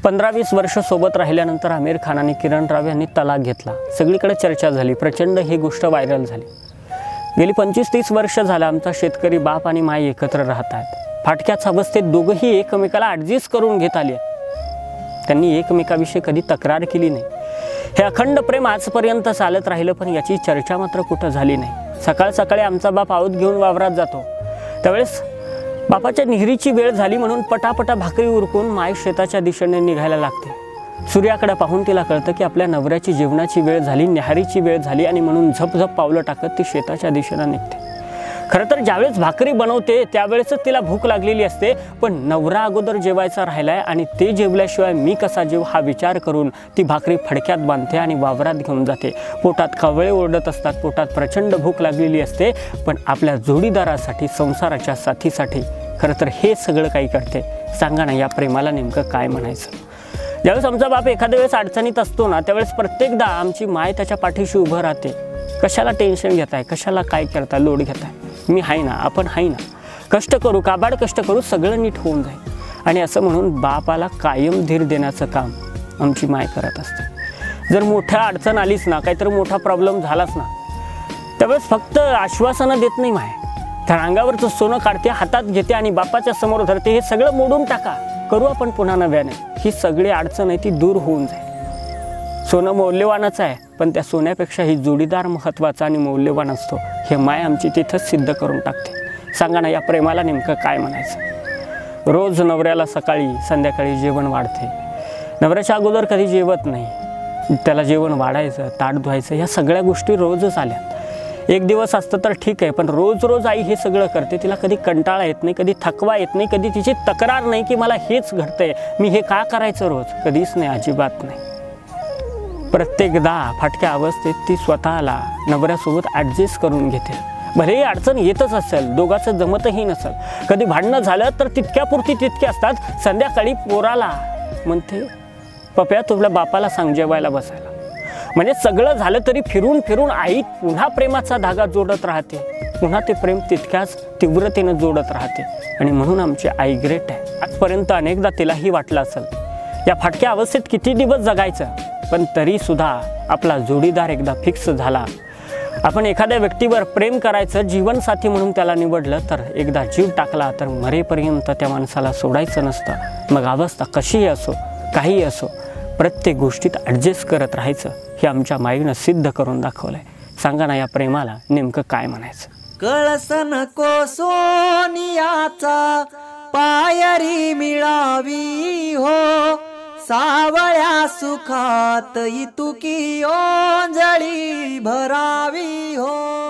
15-20 वर्ष सोबत राहिल्यानंतर आमिर खान आणि किरण राव यांनी तलाक घेतला। सगळीकडे चर्चा झाली, प्रचंड ही गोष्ट व्हायरल झाली। गेली 25-30 वर्ष झालं आमचा शेतकरी बाप आणि माई एकत्र राहत आहेत। फाटक्याच अवस्थेत दोघंही एकमेकाला ॲडजस्ट करून घेत आले। त्यांनी एकमेकाविषयी कधी तक्रार केली नाही। हे अखंड प्रेम आजपर्यंत चालत राहिलं, पण याची चर्चा मात्र कुठं झाली नाही। सकाळ सकाळी आमचा बाप आऊत घेऊन वावरात जातो, त्यावेळेस बापाच्या निहरीची वेळ झाली म्हणून पटापटा भाकरी उरकून माय शेताच्या दिशेने निघायला लागते। सूर्याकडे पाहून तिला कळतं की आपल्या नवऱ्याची जेवणाची वेळ झाली, न्याहारीची वेळ झाली आणि म्हणून झपझप पावलं टाकत ती शेताच्या दिशेने निघते। खरं तर ज्यावेळेस भाकरी बनवते त्यावेळेसच तिला भूक लागलेली असते, पण नवरा अगोदर जेवायचा राहिलाय आणि ते जेवल्याशिवाय मी कसा जेव हा विचार करून ती भाकरी फडक्यात बांधते आणि वावरात घेऊन जाते। पोटात कावळे ओरडत असतात, पोटात प्रचंड भूक लागलेली असते, पण आपल्या जोडीदारासाठी, संसाराच्या साथीसाठी खरं तर हे सगळं काही करते। सांगा ना, या प्रेमाला नेमकं काय म्हणायचं? ज्यावेळेस आमचा बाप एखाद्या वेळेस अडचणीत असतो ना, त्यावेळेस प्रत्येकदा आमची माय त्याच्या पाठीशी उभं राहते। कशाला टेन्शन घेताय, कशाला काय करताय, लोड घेताय, मी आहे ना, आपण आहे ना, कष्ट करू, काबाड कष्ट करू, सगळं नीट होऊन जाईल। आणि असं म्हणून बापाला कायम धीर देण्याचं काम आमची माय करत असते। जर मोठ्या अडचण आलीच ना, काहीतरी मोठा प्रॉब्लेम झालाच ना, त्यावेळेस फक्त आश्वासनं देत नाही माय, तर अंगावरचं सोनं काढते, हातात घेते आणि बापाच्या समोर धरते, हे सगळं मोडून टाका, करू आपण पुन्हा नव्याने, ही सगळी अडचण आहे ती दूर होऊन जाईल। सोनं मौल्यवानच आहे, पण त्या सोन्यापेक्षा ही जोडीदार महत्त्वाचा आणि मौल्यवान असतो, हे माय आमची तिथंच सिद्ध करून टाकते। सांगा ना, या प्रेमाला नेमकं काय म्हणायचं? रोज नवऱ्याला सकाळी संध्याकाळी जेवण वाढते, नवऱ्याच्या अगोदर कधी जेवत नाही, त्याला जेवण वाढायचं, ताट धुवायचं, ह्या सगळ्या गोष्टी रोजच आल्या। एक दिवस असतं तर ठीक आहे, पण रोज रोज आई हे सगळं करते, तिला कधी कंटाळा येत नाही, कधी थकवा येत नाही, कधी तिची तक्रार नाही की मला हेच घडतंय, मी हे का करायचं रोज, कधीच नाही, अजिबात नाही। प्रत्येकदा फाटक्या अवस्थेत ती स्वतःला नवऱ्यासोबत ॲडजस्ट करून घेते। भलेही अडचण येतच असेल, दोघांचं जमतही नसेल, कधी भांडणं झालं तर तितक्यापुरती तितके असतात। संध्याकाळी पोराला म्हणते, पप्या तुला बापाला सांग जेवायला बसायला, म्हणजे सगळं झालं तरी फिरून फिरून आई पुन्हा प्रेमाचा धागा जोडत राहते, पुन्हा ते प्रेम तितक्याच तीव्रतेनं जोडत राहते। आणि म्हणून आमची आई ग्रेट आहे। आजपर्यंत अनेकदा तिलाही वाटलं असेल या फाटक्या अवस्थेत किती दिवस जगायचं, पण तरीसुद्धा आपला जोडीदार एकदा फिक्स झाला, आपण एखाद्या व्यक्तीवर प्रेम करायचं, जीवनसाथी म्हणून त्याला निवडलं, तर एकदा जीव टाकला तर मरेपर्यंत त्या माणसाला सोडायचं नसतं। मग अवस्था कशीही असो, काहीही असो, प्रत्येक गोष्टीत ॲडजस्ट करत राहायचं, हे आमच्या माईनं सिद्ध करून दाखवलंय। सांगा ना, या प्रेमाला नेमकं काय म्हणायचं? कळस नको सोनियाचा पायरी मिळावी हो, सावळ्या सुखात इतुकी ओंजळी भरावी हो।